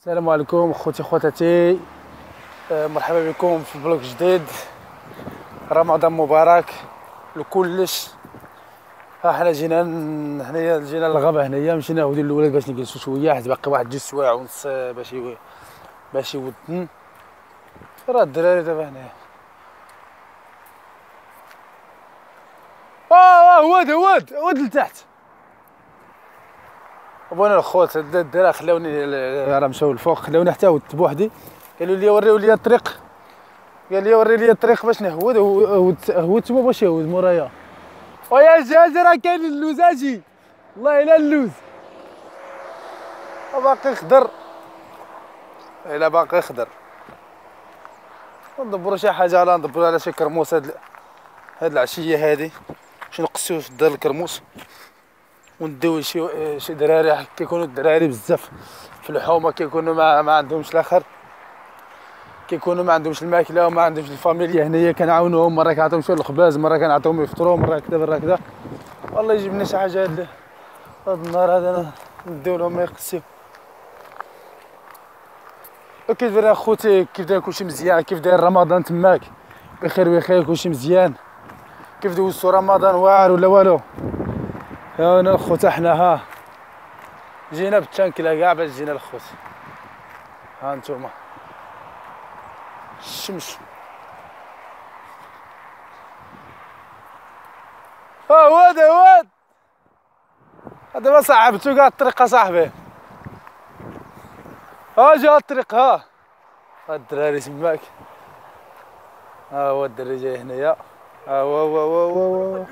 السلام عليكم خوتي خواتاتي، مرحبا بكم في بلوك جديد. رمضان مبارك لكلش. ها حنا جينا هنايا، جينا للغابه هنايا، مشينا نعاودو الولاد باش نجلسو شويه، حيت باقي واحد 2 سوايع ونص باش يودن. راه الدراري دابا هنايا. واد لتحت. بوانا الخوت الدراري خلاوني، راه مشاو الفوق، خلاوني حتى ودت بوحدي. قالوا لي وريو لي الطريق، قال لي وري لي الطريق باش نهود. هودت ما باش يهود مورايا. ويا جاج راه كاين اللوز، اجي والله الا اللوز باقي خضر، الا باقي خضر. ندبرو شي حاجه، لا ندبرو على شي كرموس. هاد العشيه هادي باش نقصيو في الدار الكرموس، ونديو شي دراري. كيكونوا الدراري بزاف في الحومه، كيكونوا ما عندهمش الاخر، كيكونوا ما عندهمش الماكله وما عندهمش الفاميليا. هنايا كنعاونوهم، مره كنعطيهم شويه الخباز، مره كنعطيهم يفطروا، مره كذا مره كذا. والله يجيب لنا شي حاجه هاد النهار هذا نديو لهم ما يقسيو. كيف داير اخوتي؟ كيف داير كلشي مزيان؟ كيف داير رمضان تماك؟ بخير كلشي مزيان؟ كيف دوزتو رمضان؟ واعر ولا والو؟ ها انا الخوت، حنا جينا بالتانكله كاع باش جينا الخوت. ها انتوما الشمس. واد هذا ما صعبتو كاع الطريق صاحبي. جا الطريق. ها الدراري تماك. هو الدري جاي هنايا. هو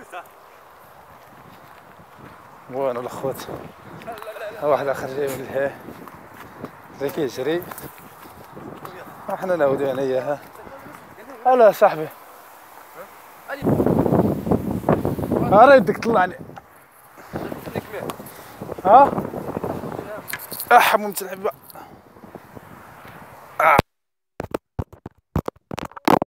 وانا الخوت. واحد اخر جاي من الهيه زي كيجري. حنا نعاودو هنايا. لا صاحبي، راه يدك طلعني. ممتع الحبه.